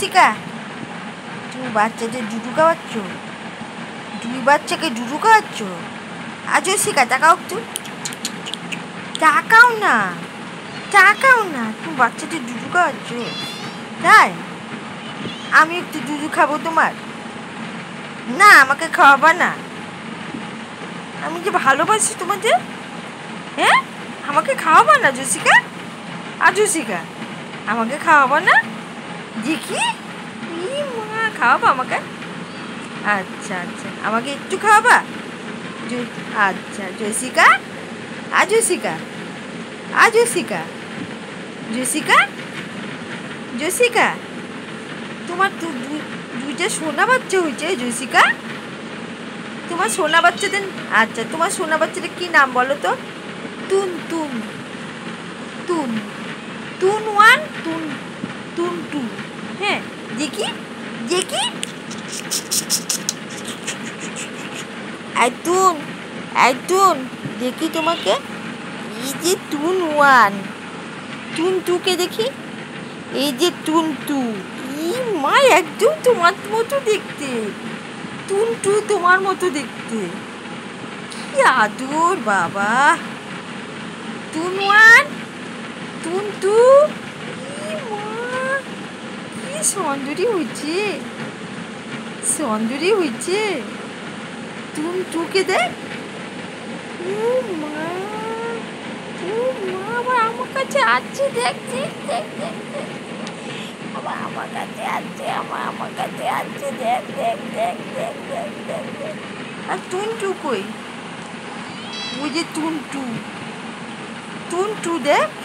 জসিকা, তুমি বাচ্চাদের জুজু খাওয়াচ্ছ? তুমি বাচ্চাকে জুজু খাওয়াচ্ছ? আর জসিকা তাকাও একটু, তাকাও না, তাকাও না, তুমি বাচ্চাদের জুজু খাওয়াচ্ছ? তাই আমি একটু জুজু খাবো তোমার? না, আমাকে খাওয়াবা না? আমি যে ভালোবাসি তোমাদের। হ্যাঁ, আমাকে খাওয়াবা না জসিকা? আর জসিকা আমাকে খাওয়াবা না? দেখি, মা খাওয়াবা আমাকে? আচ্ছা আচ্ছা, আমাকে একটু খাওয়াবা? আচ্ছা জসিকা, আর জসিকা, আর জসিকা, জসিকা, জসিকা, তোমার দুইটা সোনা বাচ্চা হয়েছে জসিকা? তোমার সোনা বাচ্চাদের, আচ্ছা তোমার সোনা বাচ্চাদের কি নাম বলো তো? তুন তুন, তুন, তুন ওয়ান, তুন, তুন টু। হ্যাঁ, দেখি, দেখি, তুন, তুন, দেখি তোমাকে। এই যে তুন ওয়ান, তুন টুকে দেখি। এই যে তুন টু, মা একদম তোমার মতো দেখতে। তুন টু তোমার মতো দেখতে, কি আদর বাবা। তুন ওয়ান, তুন টু, মা কি সুন্দরী হয়েছে, সুন্দরী হয়েছে। তুন টুকে দেখ। ও মা, ও মা, আবার আমার কাছে আছে, দেখ দেখ দেখ দেখ দেখ, আবার আমার কাছে আছে, আমার কাছে আছে, দেখ দেখ দেখ দেখ দেখ দেখ দেখ। আর তুন টু কই? ওই যে তুন টু, তুন টু দেখ।